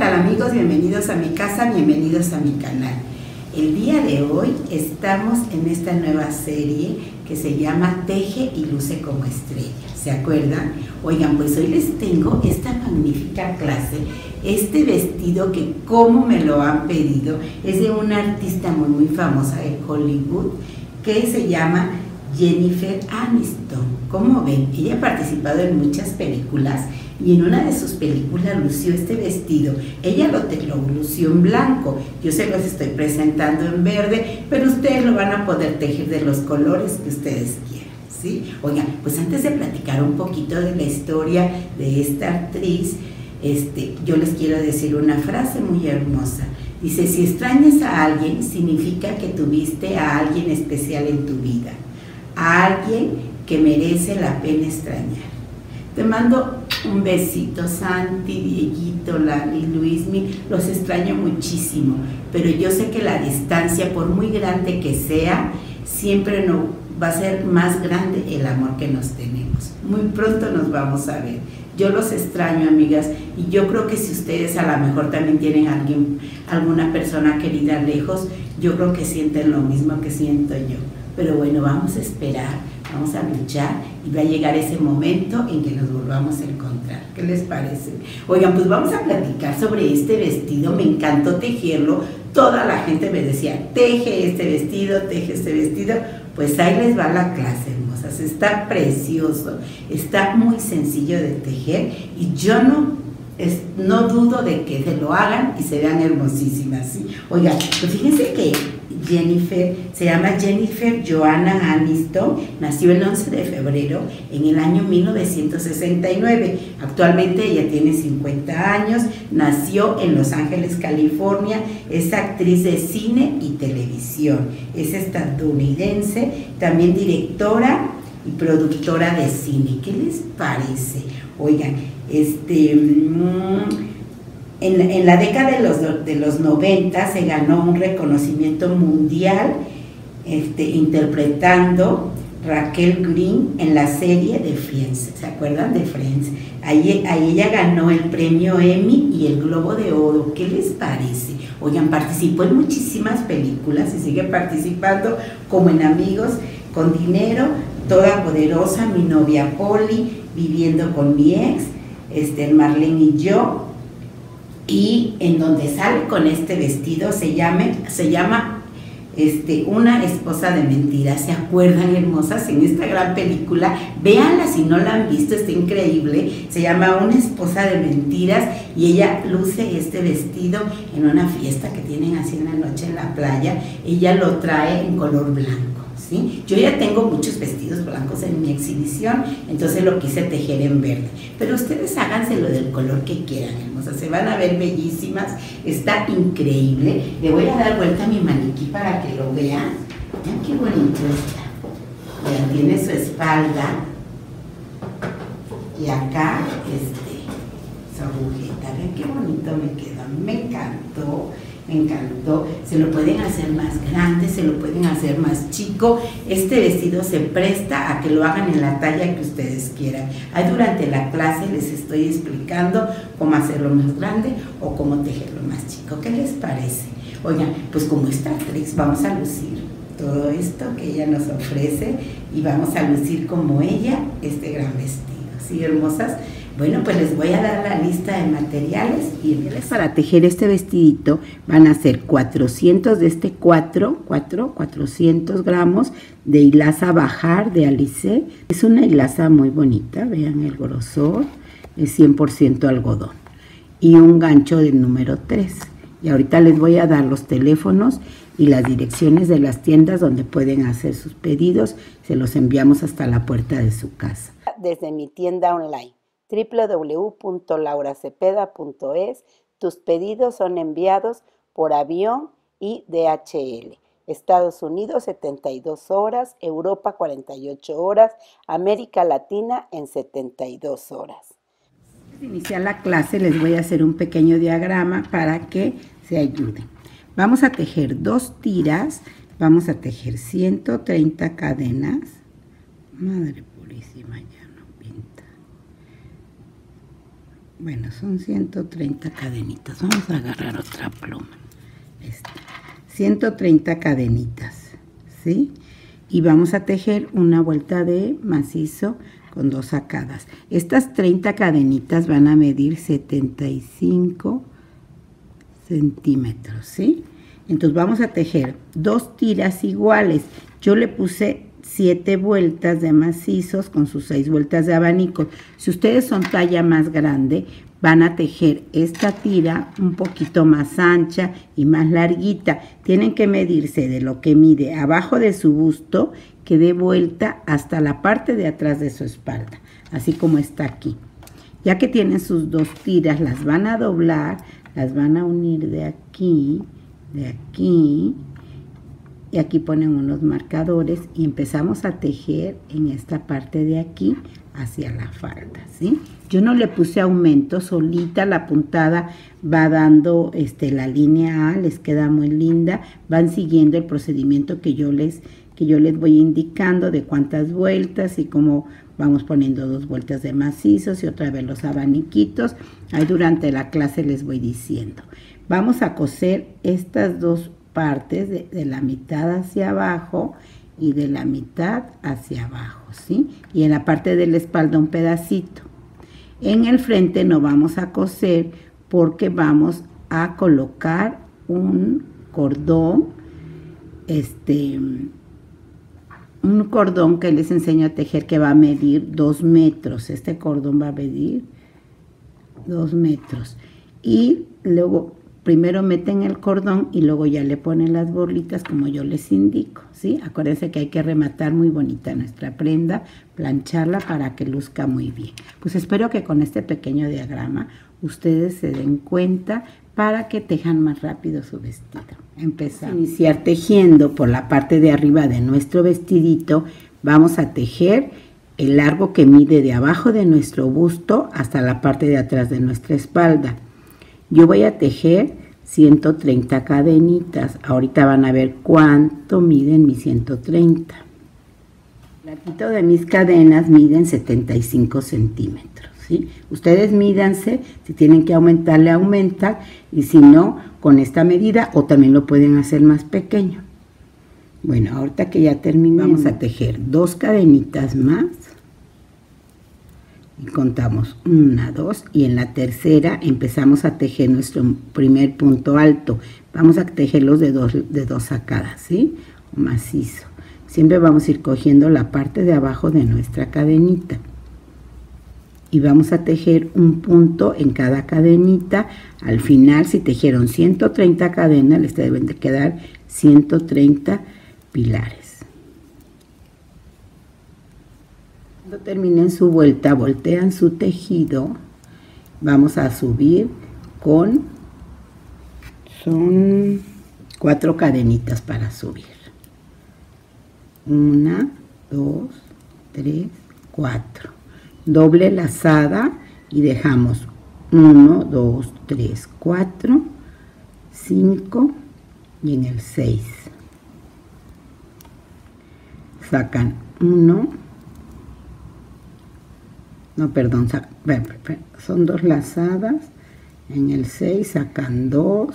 tal amigos? Bienvenidos a mi casa, bienvenidos a mi canal. El día de hoy estamos en esta nueva serie que se llama Teje y luce como estrella. ¿Se acuerdan? Oigan, pues hoy les tengo esta magnífica clase, este vestido que como me lo han pedido, es de una artista muy famosa de Hollywood que se llama Jennifer Aniston. Como ven, ella ha participado en muchas películas y en una de sus películas lució este vestido. Ella lo lució en blanco, yo se los estoy presentando en verde, pero ustedes lo van a poder tejer de los colores que ustedes quieran, ¿sí? Oigan, pues antes de platicar un poquito de la historia de esta actriz, yo les quiero decir una frase muy hermosa. Dice, si extrañas a alguien, significa que tuviste a alguien especial en tu vida, a alguien que merece la pena extrañar. Te mando un besito, Santi, Dieguito, Lali, Luismi, los extraño muchísimo, pero yo sé que la distancia, por muy grande que sea, siempre no va a ser más grande el amor que nos tenemos. Muy pronto nos vamos a ver. Yo los extraño, amigas, y yo creo que si ustedes a lo mejor también tienen alguna persona querida lejos, yo creo que sienten lo mismo que siento yo. Pero bueno, vamos a esperar, vamos a luchar y va a llegar ese momento en que nos volvamos a encontrar. ¿Qué les parece? Oigan, pues vamos a platicar sobre este vestido. Me encantó tejerlo. Toda la gente me decía, teje este vestido, teje este vestido. Pues ahí les va la clase, hermosas. Está precioso, está muy sencillo de tejer y yo no dudo de que se lo hagan y se vean hermosísimas, ¿sí? Oigan, pues fíjense que Jennifer, se llama Jennifer Joanna Aniston, nació el 11 de febrero en el año 1969. Actualmente ella tiene 50 años, nació en Los Ángeles, California, es actriz de cine y televisión, es estadounidense, también directora y productora de cine. ¿Qué les parece? Oigan, en la década de los 90 se ganó un reconocimiento mundial interpretando Raquel Green en la serie de Friends. ¿Se acuerdan de Friends? Ahí ella ganó el premio Emmy y el Globo de Oro. ¿Qué les parece? Oigan, participó en muchísimas películas y sigue participando, como en Amigos con Dinero, Toda Poderosa, Mi Novia Polly, Viviendo con mi ex, Marlene y yo. Y en donde sale con este vestido se llama Una esposa de mentiras. ¿Se acuerdan, hermosas? En esta gran película, véanla si no la han visto, está increíble. Se llama Una esposa de mentiras y ella luce este vestido en una fiesta que tienen así en la noche en la playa. Ella lo trae en color blanco, ¿sí? Yo ya tengo muchos vestidos blancos en mi exhibición, entonces lo quise tejer en verde. Pero ustedes háganselo del color que quieran, hermosas. Se van a ver bellísimas, está increíble. Le voy a dar vuelta a mi maniquí para que lo vean. Vean qué bonito está. Vean, tiene su espalda y acá su agujeta. Vean qué bonito me quedó. Me encantó. Me encantó. Se lo pueden hacer más grande, se lo pueden hacer más chico. Este vestido se presta a que lo hagan en la talla que ustedes quieran. Ahí durante la clase les estoy explicando cómo hacerlo más grande o cómo tejerlo más chico. ¿Qué les parece? Oigan, pues como esta actriz vamos a lucir todo esto que ella nos ofrece y vamos a lucir como ella este gran vestido. ¿Sí, hermosas? Bueno, pues les voy a dar la lista de materiales y para tejer este vestidito van a ser 400 de 400 gramos de hilaza Bajar de Alice. Es una hilaza muy bonita, vean el grosor, es 100% algodón. Y un gancho del número 3. Y ahorita les voy a dar los teléfonos y las direcciones de las tiendas donde pueden hacer sus pedidos. Se los enviamos hasta la puerta de su casa. Desde mi tienda online www.lauracepeda.es. Tus pedidos son enviados por avión y DHL. Estados Unidos 72 horas, Europa 48 horas, América Latina en 72 horas. Antes de iniciar la clase les voy a hacer un pequeño diagrama para que se ayuden. Vamos a tejer 2 tiras, vamos a tejer 130 cadenas. Madre purísima, ya no pinta. Bueno, son 130 cadenitas. Vamos a agarrar otra pluma. 130 cadenitas, ¿sí? Y vamos a tejer una vuelta de macizo con 2 sacadas. Estas 30 cadenitas van a medir 75 centímetros, ¿sí? Entonces vamos a tejer 2 tiras iguales. Yo le puse 7 vueltas de macizos con sus 6 vueltas de abanico. Si ustedes son talla más grande, van a tejer esta tira un poquito más ancha y más larguita. Tienen que medirse de lo que mide abajo de su busto, que dé vuelta hasta la parte de atrás de su espalda, así como está aquí. Ya que tienen sus 2 tiras, las van a doblar, las van a unir de aquí, y aquí ponen unos marcadores y empezamos a tejer en esta parte de aquí hacia la falda, ¿sí? Yo no le puse aumento, solita la puntada va dando la línea A, les queda muy linda. Van siguiendo el procedimiento que yo les voy indicando de cuántas vueltas y cómo vamos poniendo 2 vueltas de macizos y otra vez los abaniquitos. Ahí durante la clase les voy diciendo. Vamos a coser estas 2 partes de la mitad hacia abajo y de la mitad hacia abajo, ¿sí? Y en la parte de la espalda un pedacito. En el frente no vamos a coser porque vamos a colocar un cordón, un cordón que les enseño a tejer que va a medir 2 metros. Este cordón va a medir 2 metros. Y luego primero meten el cordón y luego ya le ponen las bolitas como yo les indico, ¿sí? Acuérdense que hay que rematar muy bonita nuestra prenda, plancharla para que luzca muy bien. Pues espero que con este pequeño diagrama ustedes se den cuenta para que tejan más rápido su vestido. Empezamos a iniciar tejiendo por la parte de arriba de nuestro vestidito. Vamos a tejer el largo que mide de abajo de nuestro busto hasta la parte de atrás de nuestra espalda. Yo voy a tejer 130 cadenitas. Ahorita van a ver cuánto miden mis 130. El larguito de mis cadenas miden 75 centímetros, ¿sí? Ustedes mídanse, si tienen que aumentarle, aumentan, y si no, con esta medida, o también lo pueden hacer más pequeño. Bueno, ahorita que ya terminamos, vamos a tejer 2 cadenitas más. Y contamos 1, 2 y en la tercera empezamos a tejer nuestro primer punto alto. Vamos a tejerlos de dos sacadas, ¿sí? Macizo. Siempre vamos a ir cogiendo la parte de abajo de nuestra cadenita. Y vamos a tejer un punto en cada cadenita. Al final, si tejieron 130 cadenas, les deben de quedar 130 pilares. Cuando terminen su vuelta, voltean su tejido, vamos a subir son 4 cadenitas para subir. 1, 2, 3, 4. Doble lazada y dejamos 1, 2, 3, 4, 5 y en el 6. Sacan 1. No, perdón, son 2 lazadas, en el 6 sacan 2,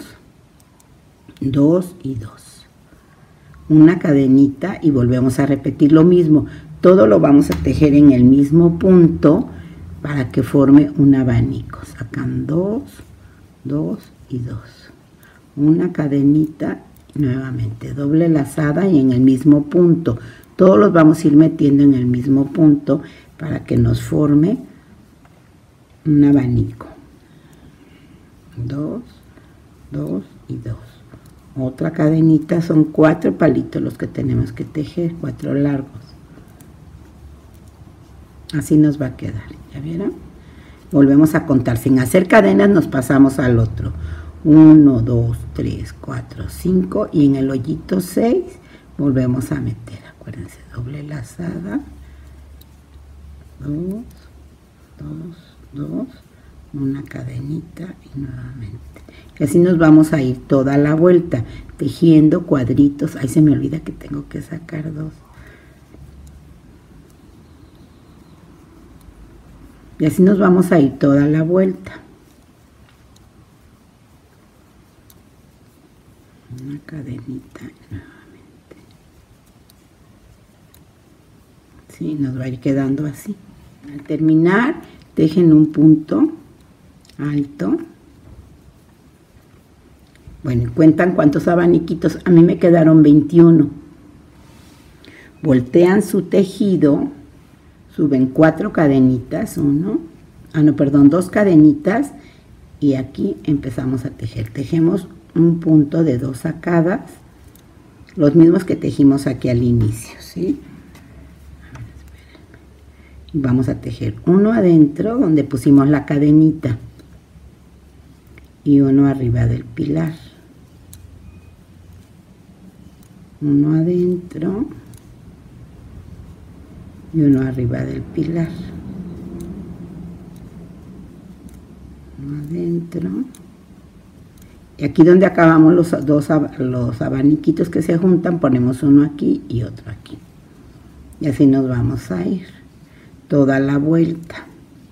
2 y 2. Una cadenita y volvemos a repetir lo mismo. Todo lo vamos a tejer en el mismo punto para que forme un abanico. Sacan 2, 2 y 2. Una cadenita, nuevamente doble lazada y en el mismo punto. Todos los vamos a ir metiendo en el mismo punto para que nos forme un abanico. 2, 2 y 2. Otra cadenita, son 4 palitos los que tenemos que tejer, 4 largos. Así nos va a quedar, ¿ya vieron? Volvemos a contar, sin hacer cadenas nos pasamos al otro. 1, 2, 3, 4, 5 y en el hoyito 6 volvemos a meter, acuérdense, doble lazada. 2, 2, 2, una cadenita y nuevamente. Y así nos vamos a ir toda la vuelta, tejiendo cuadritos. Ay, se me olvida que tengo que sacar 2. Y así nos vamos a ir toda la vuelta. Una cadenita nuevamente. Sí, nos va a ir quedando así. Al terminar, tejen un punto alto. Bueno, cuentan cuántos abaniquitos. A mí me quedaron 21. Voltean su tejido, suben 4 cadenitas, 2 cadenitas, y aquí empezamos a tejer. Tejemos un punto de 2 sacadas, los mismos que tejimos aquí al inicio, ¿sí? Y vamos a tejer uno adentro donde pusimos la cadenita y uno arriba del pilar. Uno adentro y uno arriba del pilar. Uno adentro. Y aquí donde acabamos los abaniquitos que se juntan, ponemos uno aquí y otro aquí. Y así nos vamos a ir toda la vuelta.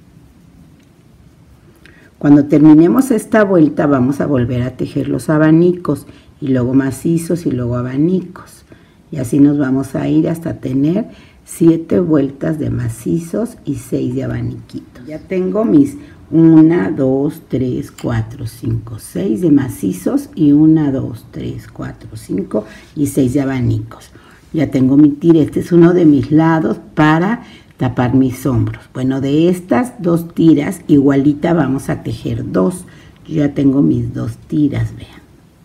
Cuando terminemos esta vuelta vamos a volver a tejer los abanicos y luego macizos y luego abanicos. Y así nos vamos a ir hasta tener 7 vueltas de macizos y 6 de abaniquitos. Ya tengo mis 1, 2, 3, 4, 5, 6 de macizos y 1, 2, 3, 4, 5 y 6 de abanicos. Ya tengo mi tira. Este es uno de mis lados para tapar mis hombros. Bueno, de estas 2 tiras igualita vamos a tejer 2. Yo ya tengo mis 2 tiras, vean.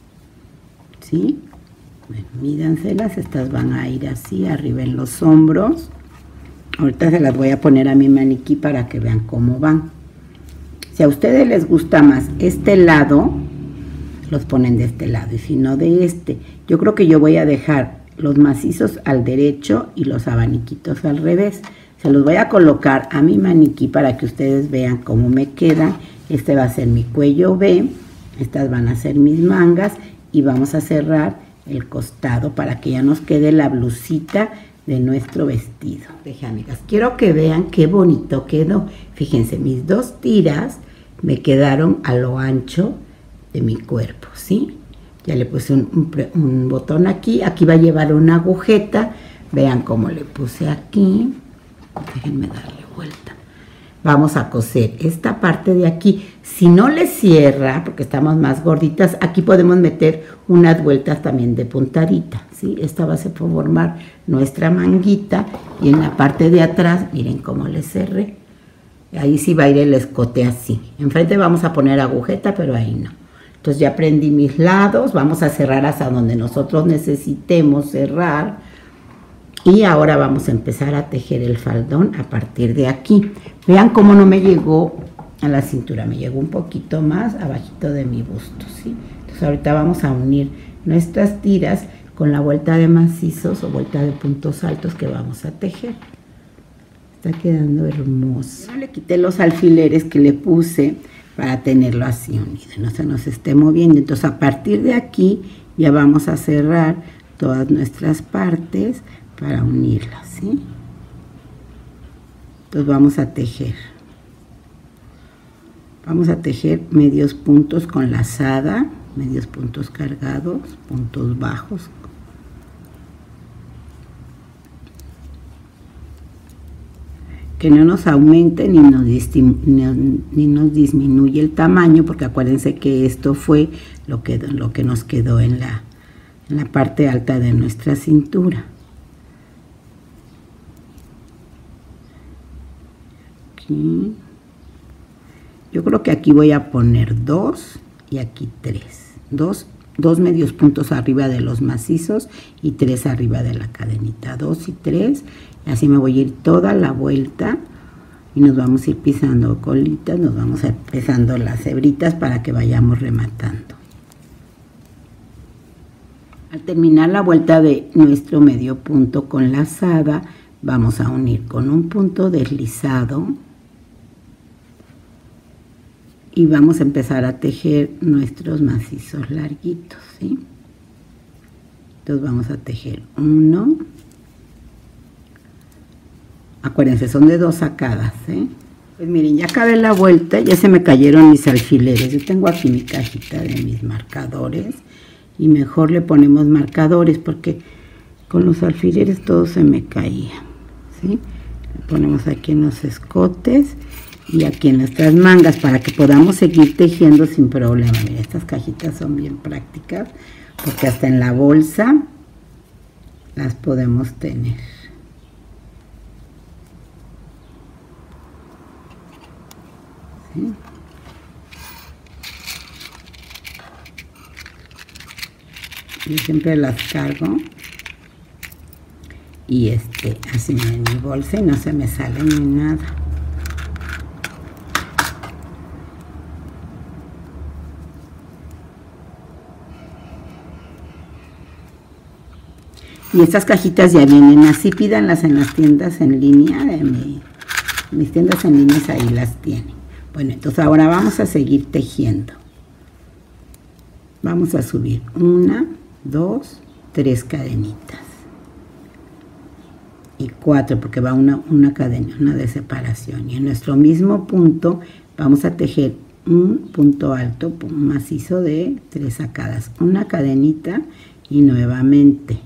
¿Sí? Bueno, mídanselas, estas van a ir así, arriba en los hombros. Ahorita se las voy a poner a mi maniquí para que vean cómo van. Si a ustedes les gusta más este lado, los ponen de este lado, y si no de este. Yo creo que yo voy a dejar los macizos al derecho y los abaniquitos al revés. Se los voy a colocar a mi maniquí para que ustedes vean cómo me quedan. Este va a ser mi cuello V, estas van a ser mis mangas y vamos a cerrar el costado para que ya nos quede la blusita de nuestro vestido. Deje, amigas, quiero que vean qué bonito quedó. Fíjense, mis 2 tiras me quedaron a lo ancho de mi cuerpo, ¿sí? Ya le puse un botón aquí. Aquí va a llevar una agujeta. Vean cómo le puse aquí. Déjenme darle vuelta. Vamos a coser esta parte de aquí. Si no le cierra, porque estamos más gorditas, aquí podemos meter unas vueltas también de puntadita, ¿sí? Esta va a ser por formar nuestra manguita. Y en la parte de atrás, miren cómo le cerré. Ahí sí va a ir el escote así. Enfrente vamos a poner agujeta, pero ahí no. Entonces ya prendí mis lados. Vamos a cerrar hasta donde nosotros necesitemos cerrar. Y ahora vamos a empezar a tejer el faldón a partir de aquí. Vean cómo no me llegó a la cintura, me llegó un poquito más abajito de mi busto, ¿sí? Entonces ahorita vamos a unir nuestras tiras con la vuelta de macizos o vuelta de puntos altos que vamos a tejer. Está quedando hermoso. Yo le quité los alfileres que le puse para tenerlo así unido, no se nos esté moviendo. Entonces a partir de aquí ya vamos a cerrar todas nuestras partes para unirlas, ¿sí? Entonces vamos a tejer. Vamos a tejer medios puntos con lazada, medios puntos cargados, puntos bajos. Que no nos aumente ni nos disminuye el tamaño, porque acuérdense que esto fue lo que nos quedó en la parte alta de nuestra cintura. Aquí. Yo creo que aquí voy a poner 2 y aquí 3. 2 medios puntos arriba de los macizos y 3 arriba de la cadenita. 2 y 3. Y así me voy a ir toda la vuelta y nos vamos a ir pisando colitas, nos vamos a ir pisando las hebritas para que vayamos rematando. Al terminar la vuelta de nuestro medio punto con lazada, vamos a unir con un punto deslizado. Y vamos a empezar a tejer nuestros macizos larguitos, ¿sí? Entonces vamos a tejer 1. Acuérdense, son de 2 sacadas, ¿eh? Pues miren, ya acabé la vuelta, ya se me cayeron mis alfileres. Yo tengo aquí mi cajita de mis marcadores y mejor le ponemos marcadores porque con los alfileres todo se me caía, ¿sí? Le ponemos aquí en los escotes y aquí en nuestras mangas para que podamos seguir tejiendo sin problema. Miren, estas cajitas son bien prácticas porque hasta en la bolsa las podemos tener. ¿Sí? Yo siempre las cargo y así en mi bolsa y no se me sale ni nada. Y estas cajitas ya vienen así, pídanlas en las tiendas en línea, mis tiendas en línea ahí las tienen. Bueno, entonces ahora vamos a seguir tejiendo. Vamos a subir 1, 2, 3 cadenitas. Y 4 porque va una cadena, una de separación. Y en nuestro mismo punto vamos a tejer un punto alto, un macizo de 3 sacadas. Una cadenita y nuevamente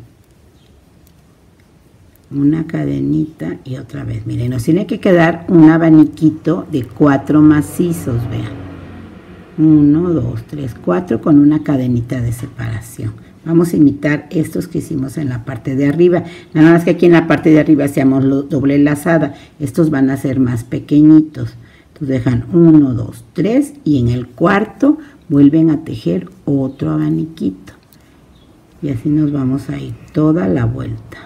una cadenita y otra vez. Miren, nos tiene que quedar un abaniquito de 4 macizos, vean. 1, 2, 3, 4 con una cadenita de separación. Vamos a imitar estos que hicimos en la parte de arriba. Nada más que aquí en la parte de arriba hacíamos doble lazada. Estos van a ser más pequeñitos. Entonces dejan 1, 2, 3 y en el cuarto vuelven a tejer otro abaniquito. Y así nos vamos a ir toda la vuelta.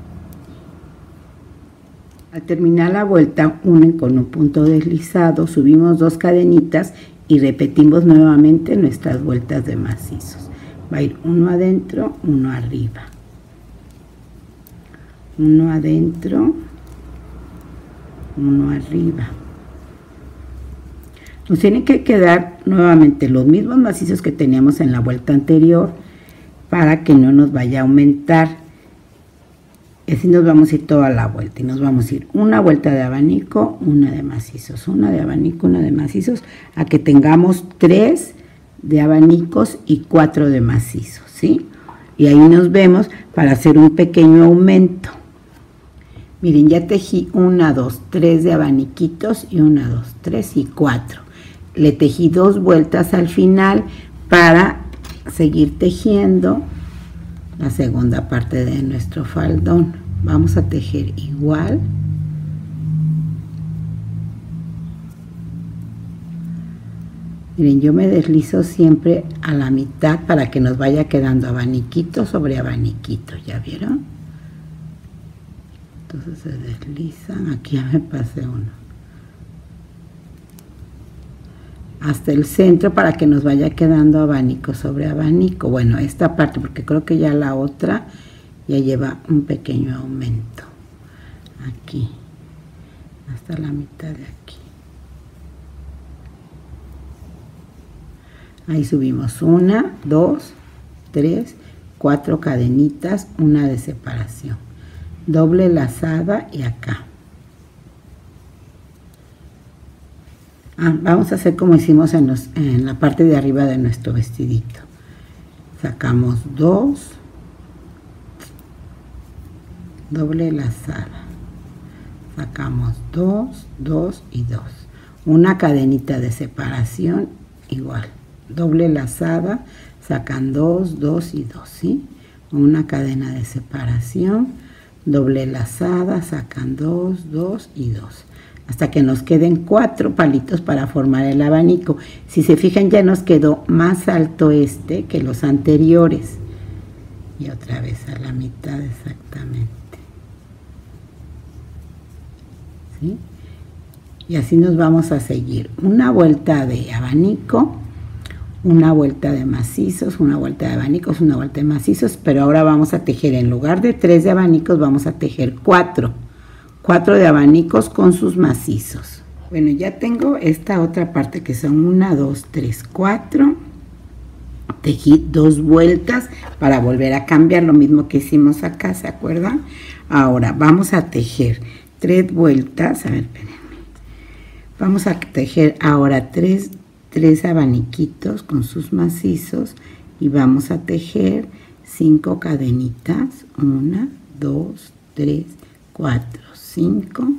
Al terminar la vuelta, unen con un punto deslizado, subimos 2 cadenitas y repetimos nuevamente nuestras vueltas de macizos. Va a ir uno adentro, uno arriba. Uno adentro, uno arriba. Nos tienen que quedar nuevamente los mismos macizos que teníamos en la vuelta anterior para que no nos vaya a aumentar. Y así nos vamos a ir toda la vuelta y nos vamos a ir una vuelta de abanico, una de macizos, una de abanico, una de macizos, a que tengamos 3 de abanicos y 4 de macizos, ¿sí? Y ahí nos vemos para hacer un pequeño aumento. Miren, ya tejí 1, 2, 3 de abaniquitos y 1, 2, 3 y 4. Le tejí 2 vueltas al final para seguir tejiendo la segunda parte de nuestro faldón. Vamos a tejer igual. Miren, yo me deslizo siempre a la mitad para que nos vaya quedando abaniquito sobre abaniquito, ¿ya vieron? Entonces se deslizan, aquí ya me pasé uno. Hasta el centro para que nos vaya quedando abanico sobre abanico. Bueno, esta parte, porque creo que ya la otra ya lleva un pequeño aumento. Aquí, hasta la mitad de aquí. Ahí subimos 1, 2, 3, 4 cadenitas, una de separación. Doble lazada y acá. Vamos a hacer como hicimos en la parte de arriba de nuestro vestidito. Sacamos 2, doble lazada, sacamos 2, 2 y 2, una cadenita de separación igual, doble lazada, sacan 2, 2 y 2, ¿sí? Una cadena de separación, doble lazada, sacan 2, 2 y 2. Hasta que nos queden 4 palitos para formar el abanico. Si se fijan, ya nos quedó más alto que los anteriores. Y otra vez a la mitad exactamente. ¿Sí? Y así nos vamos a seguir. Una vuelta de abanico, una vuelta de macizos, una vuelta de abanicos, una vuelta de macizos. Pero ahora vamos a tejer, en lugar de 3 de abanicos, vamos a tejer 4. 4 de abanicos con sus macizos. Bueno, ya tengo esta otra parte que son 1, 2, 3, 4. Tejí 2 vueltas para volver a cambiar lo mismo que hicimos acá, ¿se acuerdan? Ahora vamos a tejer 3 vueltas, a ver, espérenme. Vamos a tejer ahora tres abaniquitos con sus macizos y vamos a tejer 5 cadenitas. 1, 2, 3, 4, 5.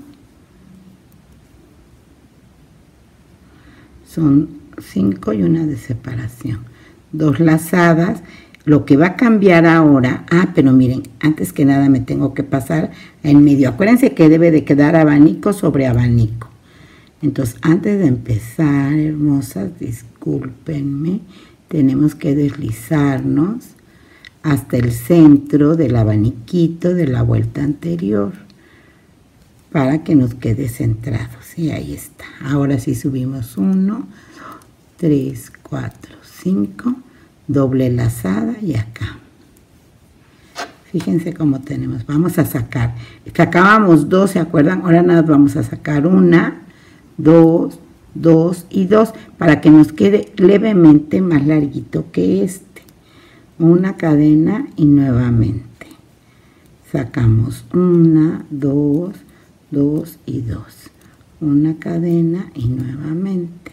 Son 5 y una de separación. 2 lazadas. Lo que va a cambiar ahora, pero miren, antes que nada me tengo que pasar en medio. Acuérdense que debe de quedar abanico sobre abanico. Entonces, antes de empezar, hermosas, discúlpenme, tenemos que deslizarnos hasta el centro del abaniquito de la vuelta anterior para que nos quede centrado. Sí, ahí está. Ahora sí subimos 1, 3, 4, 5, doble lazada y acá. Fíjense cómo tenemos. Vamos a sacar. Sacábamos 2, ¿se acuerdan? Ahora nada, vamos a sacar 1, 2, 2 y 2 para que nos quede levemente más larguito que este. Una cadena y nuevamente sacamos 1, 2, 2 y 2. Una cadena y nuevamente.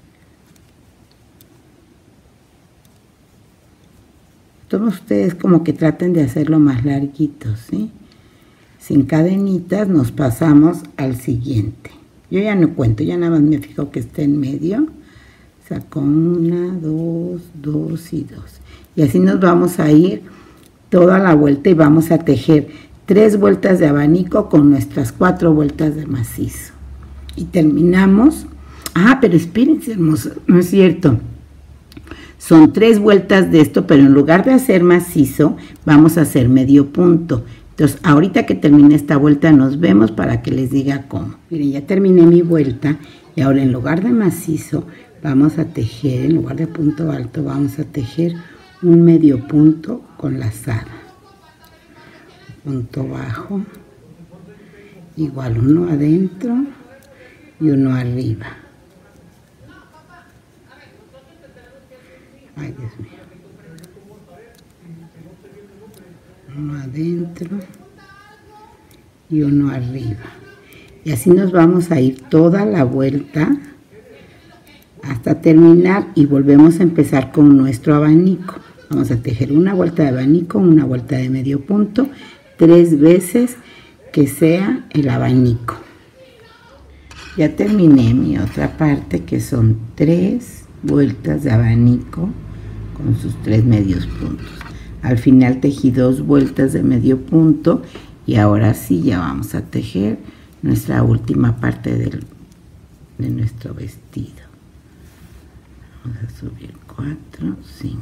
Todos ustedes como que traten de hacerlo más larguito, ¿sí? Sin cadenitas nos pasamos al siguiente. Yo ya no cuento, ya nada más me fijo que esté en medio. Saco 1, 2, 2 y 2. Y así nos vamos a ir toda la vuelta y vamos a tejer 3 vueltas de abanico con nuestras 4 vueltas de macizo. Y terminamos. Pero espérense, hermosos, no es cierto. Son 3 vueltas de esto, pero en lugar de hacer macizo, vamos a hacer medio punto. Entonces, ahorita que termine esta vuelta, nos vemos para que les diga cómo. Miren, ya terminé mi vuelta y ahora en lugar de macizo, vamos a tejer, en lugar de punto alto, vamos a tejer un medio punto con lazada. Punto bajo, igual uno adentro y uno arriba. Ay, Dios mío. Uno adentro y uno arriba. Y así nos vamos a ir toda la vuelta hasta terminar y volvemos a empezar con nuestro abanico. Vamos a tejer una vuelta de abanico, una vuelta de medio punto, 3 veces que sea el abanico. Ya terminé mi otra parte, que son 3 vueltas de abanico con sus 3 medios puntos. Al final tejí 2 vueltas de medio punto y ahora sí ya vamos a tejer nuestra última parte de nuestro vestido. Vamos a subir 4, 5.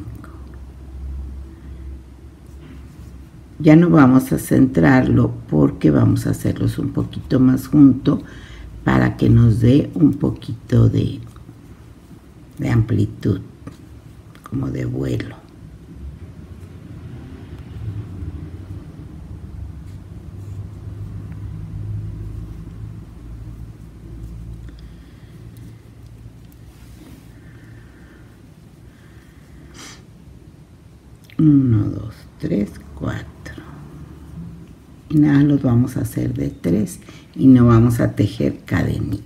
Ya no vamos a centrarlo porque vamos a hacerlos un poquito más juntos para que nos dé un poquito de amplitud, como de vuelo. Uno, 2, 3, 4. Y nada, los vamos a hacer de 3 y no vamos a tejer cadenita.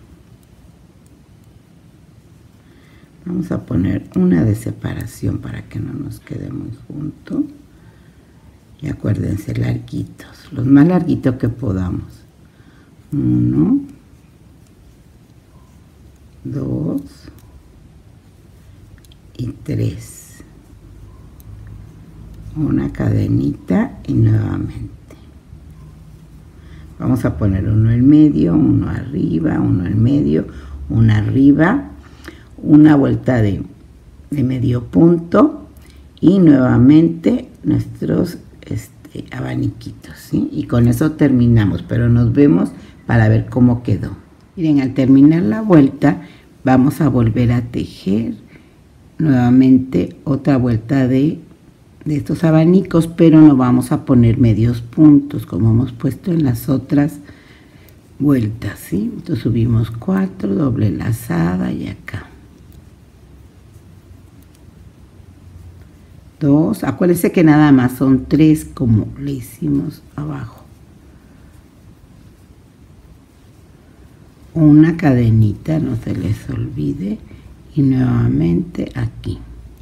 Vamos a poner una de separación para que no nos quede muy junto. Y acuérdense, larguitos, los más larguitos que podamos. 1, 2 y 3. Una cadenita y nuevamente. Vamos a poner uno en medio, uno arriba, uno en medio, uno arriba, una vuelta de medio punto y nuevamente nuestros abaniquitos, ¿sí? Y con eso terminamos, pero nos vemos para ver cómo quedó. Miren, al terminar la vuelta vamos a volver a tejer nuevamente otra vuelta de estos abanicos, pero no vamos a poner medios puntos como hemos puesto en las otras vueltas, ¿sí? Entonces subimos 4, doble lazada y acá 2, acuérdense que nada más son 3 como le hicimos abajo. una cadenita, no se les olvide, y nuevamente aquí.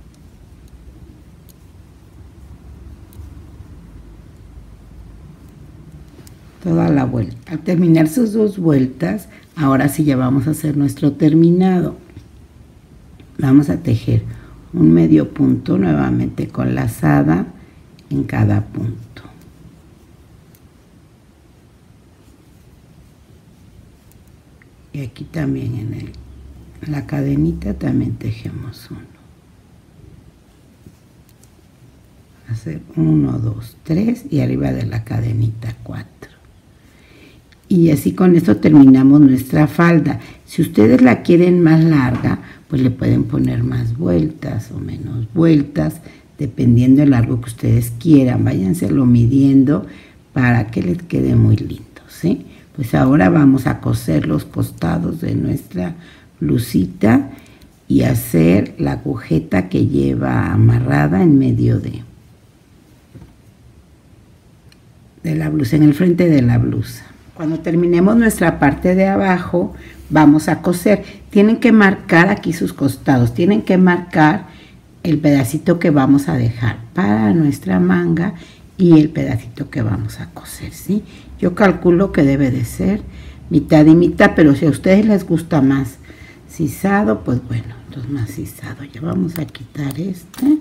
Toda la vuelta. Al terminar sus 2 vueltas, ahora sí ya vamos a hacer nuestro terminado. Vamos a tejer un medio punto nuevamente con lazada en cada punto. Y aquí también en la cadenita también tejemos uno. Hacer 1, 2, 3 y arriba de la cadenita 4. Y así con esto terminamos nuestra falda. Si ustedes la quieren más larga, pues le pueden poner más vueltas o menos vueltas, dependiendo del largo que ustedes quieran. Váyanselo midiendo para que les quede muy lindo, ¿sí? Pues ahora vamos a coser los costados de nuestra blusita y hacer la agujeta que lleva amarrada en medio de la blusa, en el frente de la blusa. Cuando terminemos nuestra parte de abajo, vamos a coser. Tienen que marcar aquí sus costados, tienen que marcar el pedacito que vamos a dejar para nuestra manga y el pedacito que vamos a coser, ¿sí? Yo calculo que debe de ser mitad y mitad, pero si a ustedes les gusta más sisado, pues bueno, entonces más sisado. Ya vamos a quitar este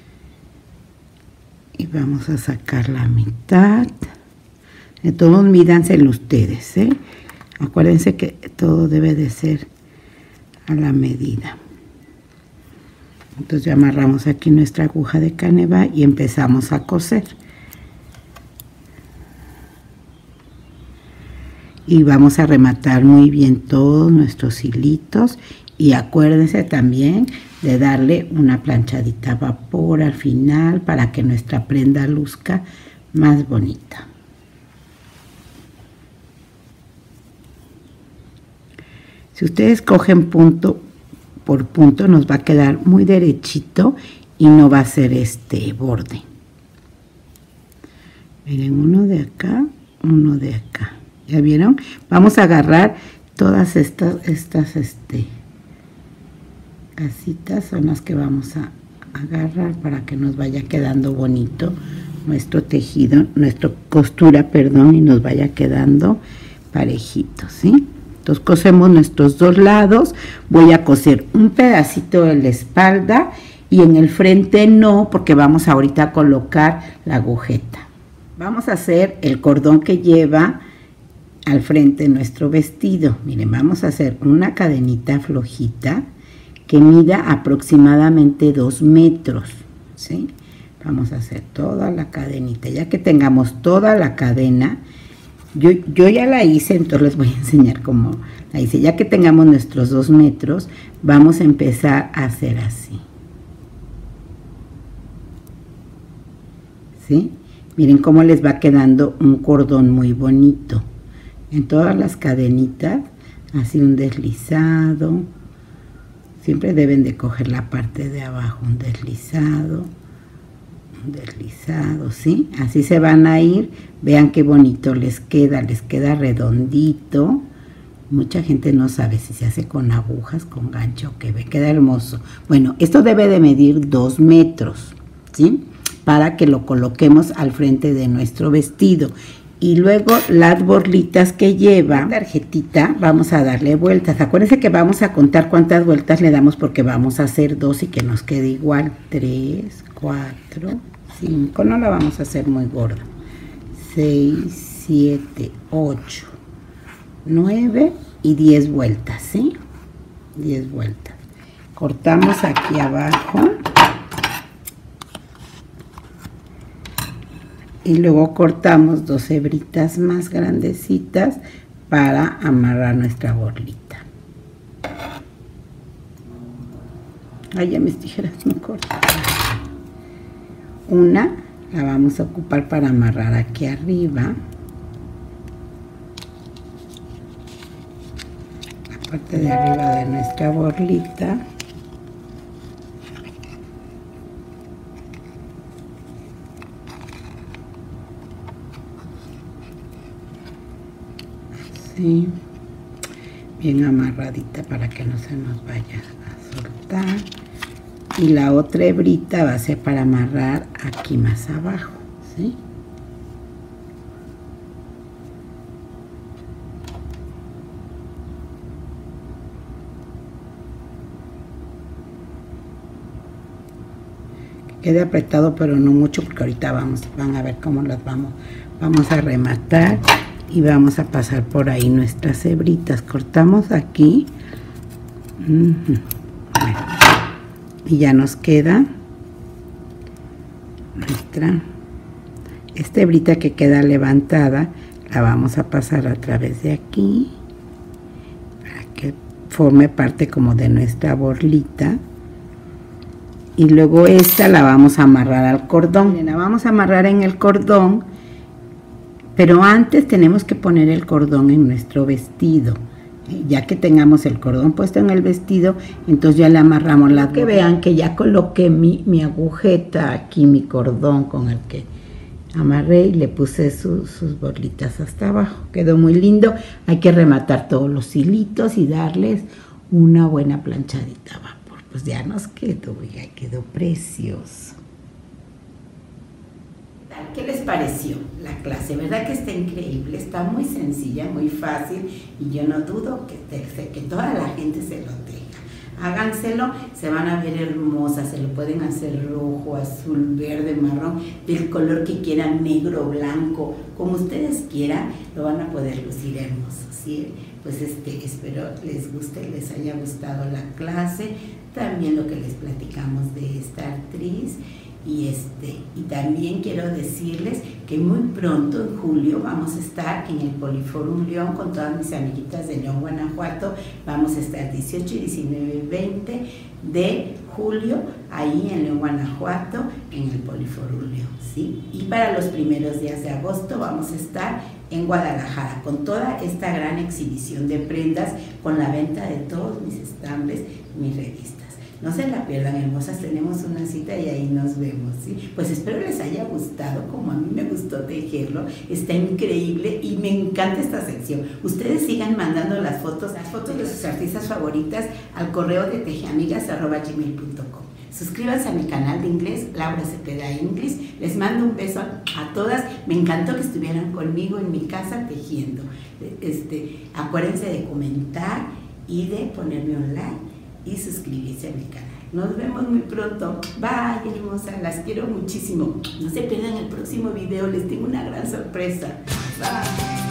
y vamos a sacar la mitad. De todos mídanselo ustedes, ¿eh? Acuérdense que todo debe de ser a la medida. Entonces ya amarramos aquí nuestra aguja de caneva y empezamos a coser. Y vamos a rematar muy bien todos nuestros hilitos. Y acuérdense también de darle una planchadita a vapor al final para que nuestra prenda luzca más bonita. Si ustedes cogen punto por punto, nos va a quedar muy derechito y no va a ser este borde. Miren, uno de acá, uno de acá. ¿Ya vieron? Vamos a agarrar todas estas casitas, son las que vamos a agarrar para que nos vaya quedando bonito nuestro tejido, nuestra costura, perdón, y nos vaya quedando parejito, ¿sí? Entonces cosemos nuestros 2 lados. Voy a coser un pedacito en la espalda y en el frente no, porque vamos ahorita a colocar la agujeta. Vamos a hacer el cordón que lleva al frente nuestro vestido. Miren, vamos a hacer una cadenita flojita que mida aproximadamente 2 metros, ¿sí? Vamos a hacer toda la cadenita. Ya que tengamos toda la cadena, yo ya la hice, entonces les voy a enseñar cómo la hice. Ya que tengamos nuestros 2 metros, vamos a empezar a hacer así, ¿sí? Miren cómo les va quedando un cordón muy bonito. En todas las cadenitas, así un deslizado. Siempre deben de coger la parte de abajo, un deslizado, ¿sí? Así se van a ir. Vean qué bonito les queda redondito. Mucha gente no sabe si se hace con agujas, con gancho, que ve, queda hermoso. Bueno, esto debe de medir 2 metros, ¿sí? Para que lo coloquemos al frente de nuestro vestido. Y luego las borlitas que lleva la tarjetita, vamos a darle vueltas. Acuérdense que vamos a contar cuántas vueltas le damos porque vamos a hacer 2 y que nos quede igual. 3, 4, 5, no la vamos a hacer muy gorda. 6, 7, 8, 9 y 10 vueltas, ¿sí? 10 vueltas. Cortamos aquí abajo. Y luego cortamos 2 hebritas más grandecitas para amarrar nuestra borlita. Ay, ya mis tijeras me cortan. Una la vamos a ocupar para amarrar aquí arriba. La parte de arriba de nuestra borlita. Sí. bien amarradita para que no se nos vaya a soltar. Y la otra hebrita va a ser para amarrar aquí más abajo, ¿sí? Quede apretado, pero no mucho, porque ahorita van a ver cómo las vamos a rematar y vamos a pasar por ahí nuestras hebritas. Cortamos aquí. Y ya nos queda esta hebrita que queda levantada, la vamos a pasar a través de aquí para que forme parte como de nuestra borlita. Y luego esta la vamos a amarrar al cordón. Miren, la vamos a amarrar en el cordón, pero antes tenemos que poner el cordón en nuestro vestido. Ya que tengamos el cordón puesto en el vestido, entonces ya le amarramos la... Que vean que ya coloqué mi agujeta aquí, mi cordón con el que amarré, y le puse sus borlitas hasta abajo. Quedó muy lindo. Hay que rematar todos los hilitos y darles una buena planchadita a vapor. Pues ya nos quedó, ya quedó precioso. ¿Qué les pareció la clase? ¿Verdad que está increíble? Está muy sencilla, muy fácil, y yo no dudo que toda la gente se lo tenga. Háganselo, se van a ver hermosas, se lo pueden hacer rojo, azul, verde, marrón, del color que quieran, negro, blanco, como ustedes quieran, lo van a poder lucir hermoso, ¿sí? Pues espero les guste, les haya gustado la clase, también lo que les platicamos de esta actriz. Y también quiero decirles que muy pronto, en julio, vamos a estar en el Poliforum León con todas mis amiguitas de León, Guanajuato. Vamos a estar 18, 19 y 20 de julio ahí en León, Guanajuato, en el Poliforum León, ¿sí? Y para los primeros días de agosto vamos a estar en Guadalajara con toda esta gran exhibición de prendas, con la venta de todos mis estambres, mis revistas. No se la pierdan, hermosas, tenemos una cita y ahí nos vemos, ¿sí? Pues espero les haya gustado, como a mí me gustó tejerlo, está increíble y me encanta esta sección. Ustedes sigan mandando las fotos de sus artistas favoritas al correo de tejeamigas@gmail.com. Suscríbanse a mi canal de inglés, Laura Cepeda English. Les mando un beso a todas. Me encantó que estuvieran conmigo en mi casa tejiendo. Acuérdense de comentar y de ponerme un like y suscribirse a mi canal. Nos vemos muy pronto. Bye, hermosas. Las quiero muchísimo. No se pierdan el próximo video. Les tengo una gran sorpresa. Bye.